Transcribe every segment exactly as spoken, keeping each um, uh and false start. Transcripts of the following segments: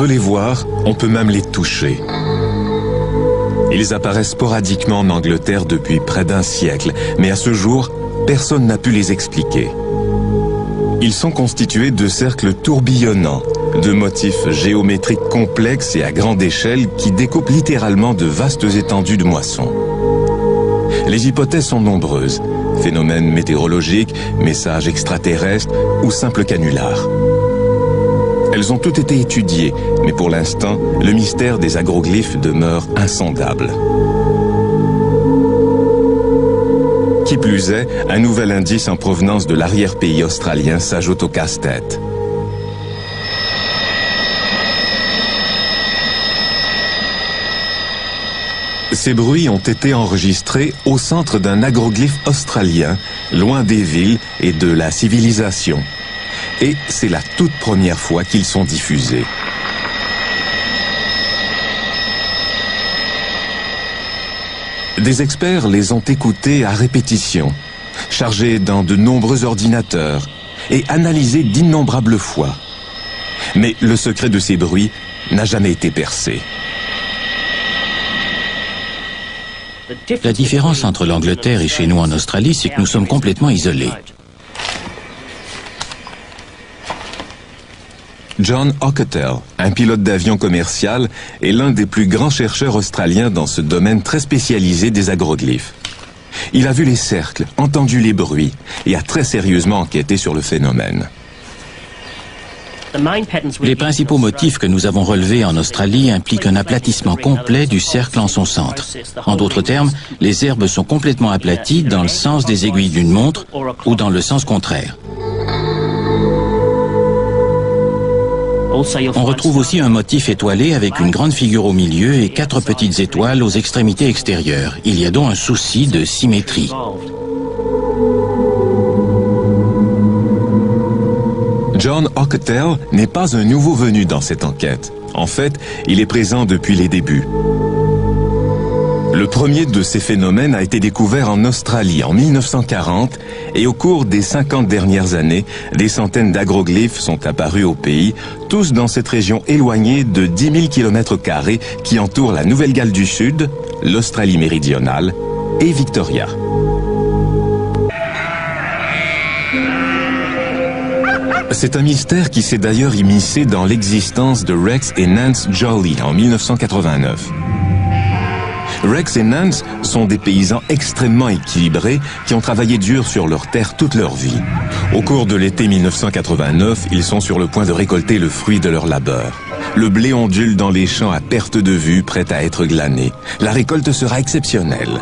peut les voir, on peut même les toucher. Ils apparaissent sporadiquement en Angleterre depuis près d'un siècle, mais à ce jour, personne n'a pu les expliquer. Ils sont constitués de cercles tourbillonnants, de motifs géométriques complexes et à grande échelle qui découpent littéralement de vastes étendues de moissons. Les hypothèses sont nombreuses. Phénomènes météorologiques, messages extraterrestres ou simples canulars. Elles ont toutes été étudiées, mais pour l'instant, le mystère des agroglyphes demeure insondable. Qui plus est, un nouvel indice en provenance de l'arrière-pays australien s'ajoute au casse-tête. Ces bruits ont été enregistrés au centre d'un agroglyphe australien, loin des villes et de la civilisation. Et c'est la toute première fois qu'ils sont diffusés. Des experts les ont écoutés à répétition, chargés dans de nombreux ordinateurs et analysés d'innombrables fois. Mais le secret de ces bruits n'a jamais été percé. La différence entre l'Angleterre et chez nous en Australie, c'est que nous sommes complètement isolés. John Ockertell, un pilote d'avion commercial, est l'un des plus grands chercheurs australiens dans ce domaine très spécialisé des agroglyphes. Il a vu les cercles, entendu les bruits et a très sérieusement enquêté sur le phénomène. Les principaux motifs que nous avons relevés en Australie impliquent un aplatissement complet du cercle en son centre. En d'autres termes, les herbes sont complètement aplaties dans le sens des aiguilles d'une montre ou dans le sens contraire. On retrouve aussi un motif étoilé avec une grande figure au milieu et quatre petites étoiles aux extrémités extérieures. Il y a donc un souci de symétrie. John Ockertell n'est pas un nouveau venu dans cette enquête. En fait, il est présent depuis les débuts. Le premier de ces phénomènes a été découvert en Australie en mille neuf cent quarante et au cours des cinquante dernières années, des centaines d'agroglyphes sont apparus au pays, tous dans cette région éloignée de dix mille kilomètres carrés qui entoure la Nouvelle-Galles du Sud, l'Australie méridionale et Victoria. C'est un mystère qui s'est d'ailleurs immiscé dans l'existence de Rex et Nance Jolly en mille neuf cent quatre-vingt-neuf. Rex et Nance sont des paysans extrêmement équilibrés qui ont travaillé dur sur leur terre toute leur vie. Au cours de l'été mille neuf cent quatre-vingt-neuf, ils sont sur le point de récolter le fruit de leur labeur. Le blé ondule dans les champs à perte de vue, prêt à être glané. La récolte sera exceptionnelle.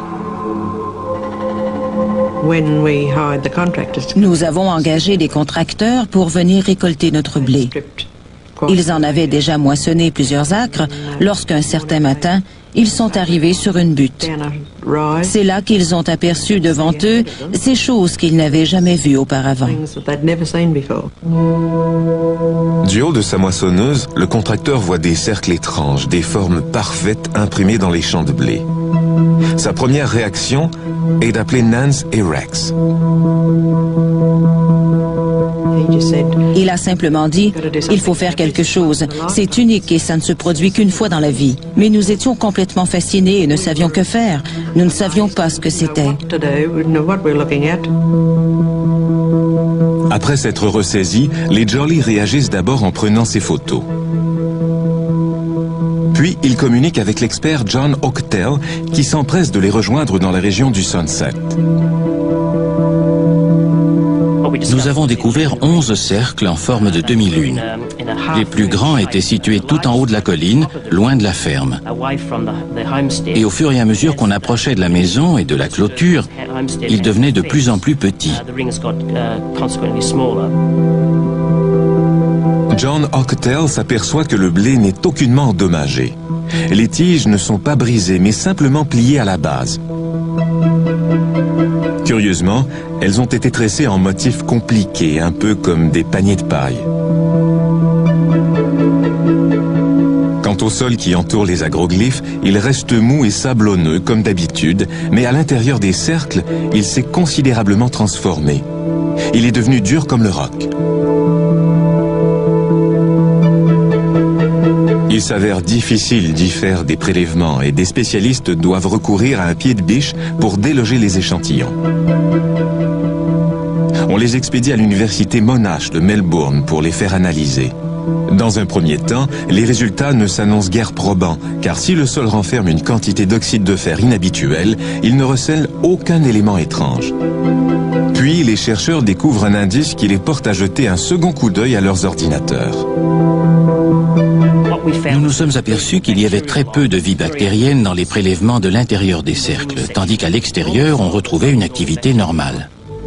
Nous avons engagé des contracteurs pour venir récolter notre blé. Ils en avaient déjà moissonné plusieurs acres lorsqu'un certain matin, ils sont arrivés sur une butte. C'est là qu'ils ont aperçu devant eux ces choses qu'ils n'avaient jamais vues auparavant. Du haut de sa moissonneuse, le contracteur voit des cercles étranges, des formes parfaites imprimées dans les champs de blé. Sa première réaction est d'appeler Nance et Rex. Il a simplement dit, il faut faire quelque chose. C'est unique et ça ne se produit qu'une fois dans la vie. Mais nous étions complètement fascinés et ne savions que faire. Nous ne savions pas ce que c'était. Après s'être ressaisis, les Jolly réagissent d'abord en prenant ces photos. Puis, ils communiquent avec l'expert John Ockertell, qui s'empresse de les rejoindre dans la région du Sunset. Nous avons découvert onze cercles en forme de demi-lune. Les plus grands étaient situés tout en haut de la colline, loin de la ferme. Et au fur et à mesure qu'on approchait de la maison et de la clôture, ils devenaient de plus en plus petits. John Ockertell s'aperçoit que le blé n'est aucunement endommagé. Les tiges ne sont pas brisées, mais simplement pliées à la base. Curieusement, elles ont été tressées en motifs compliqués, un peu comme des paniers de paille. Quant au sol qui entoure les agroglyphes, il reste mou et sablonneux comme d'habitude, mais à l'intérieur des cercles, il s'est considérablement transformé. Il est devenu dur comme le roc. Il s'avère difficile d'y faire des prélèvements et des spécialistes doivent recourir à un pied de biche pour déloger les échantillons. On les expédie à l'université Monash de Melbourne pour les faire analyser. Dans un premier temps, les résultats ne s'annoncent guère probants, car si le sol renferme une quantité d'oxyde de fer inhabituelle, il ne recèle aucun élément étrange. Puis, les chercheurs découvrent un indice qui les porte à jeter un second coup d'œil à leurs ordinateurs. Nous nous sommes aperçus qu'il y avait très peu de vie bactérienne dans les prélèvements de l'intérieur des cercles, tandis qu'à l'extérieur, on retrouvait une activité normale.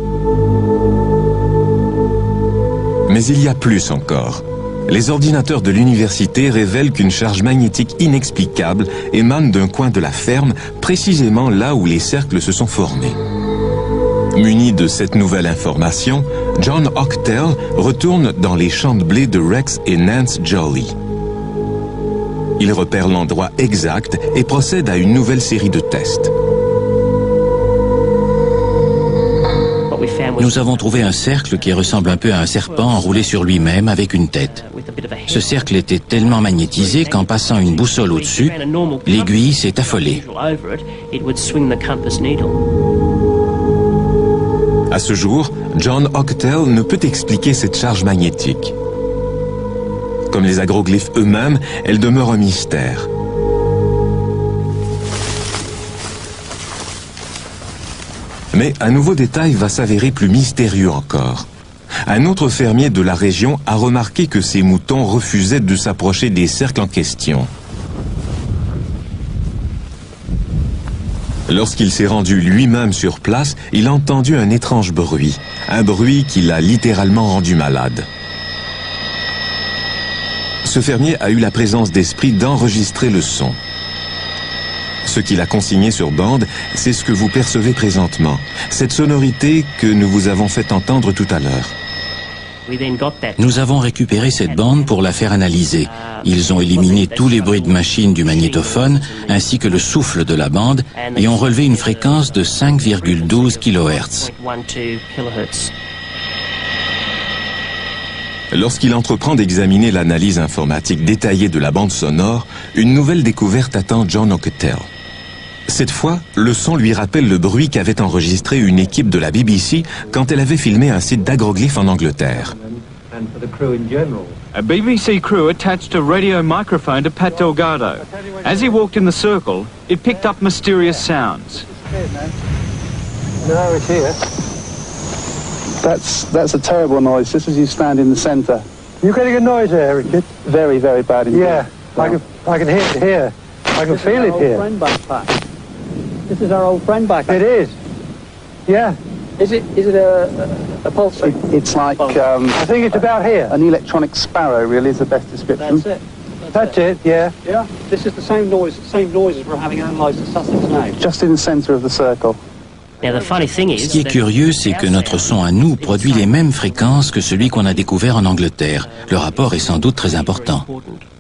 Mais il y a plus encore. Les ordinateurs de l'université révèlent qu'une charge magnétique inexplicable émane d'un coin de la ferme, précisément là où les cercles se sont formés. Muni de cette nouvelle information, John Ochterley retourne dans les champs de blé de Rex et Nance Joly. Il repère l'endroit exact et procède à une nouvelle série de tests. Nous avons trouvé un cercle qui ressemble un peu à un serpent enroulé sur lui-même avec une tête. Ce cercle était tellement magnétisé qu'en passant une boussole au-dessus, l'aiguille s'est affolée. À ce jour, John Ochterley ne peut expliquer cette charge magnétique. Comme les agroglyphes eux-mêmes, elle demeure un mystère. Mais un nouveau détail va s'avérer plus mystérieux encore. Un autre fermier de la région a remarqué que ses moutons refusaient de s'approcher des cercles en question. Lorsqu'il s'est rendu lui-même sur place, il a entendu un étrange bruit. Un bruit qui l'a littéralement rendu malade. Ce fermier a eu la présence d'esprit d'enregistrer le son. Ce qu'il a consigné sur bande, c'est ce que vous percevez présentement. Cette sonorité que nous vous avons fait entendre tout à l'heure. Nous avons récupéré cette bande pour la faire analyser. Ils ont éliminé tous les bruits de machine du magnétophone, ainsi que le souffle de la bande, et ont relevé une fréquence de cinq virgule douze kilohertz. Lorsqu'il entreprend d'examiner l'analyse informatique détaillée de la bande sonore, une nouvelle découverte attend John Ochterley. Cette fois, le son lui rappelle le bruit qu'avait enregistré une équipe de la B B C quand elle avait filmé un site d'agroglyphes en Angleterre. A B B C crew attached a radio microphone to Pat Delgado. As he walked in the circle, it picked up mysterious sounds. No, it's here. That's that's a terrible noise, just as you stand in the centre. You're getting a noise there, Richard? Very, very bad indeed. Yeah, I can, I can hear it here. I can feel it here. This is our old friend back. It is. Yeah. Is it is it a, a, a pulse? It, it's like um, I think it's about here. An electronic sparrow, really, is the best description. That's it. That's, That's it. Yeah. Yeah. This is the same noise, same noises we're having analysed at Sussex now. Just in the centre of the circle. Ce qui est curieux, c'est que notre son à nous produit les mêmes fréquences que celui qu'on a découvert en Angleterre. Le rapport est sans doute très important.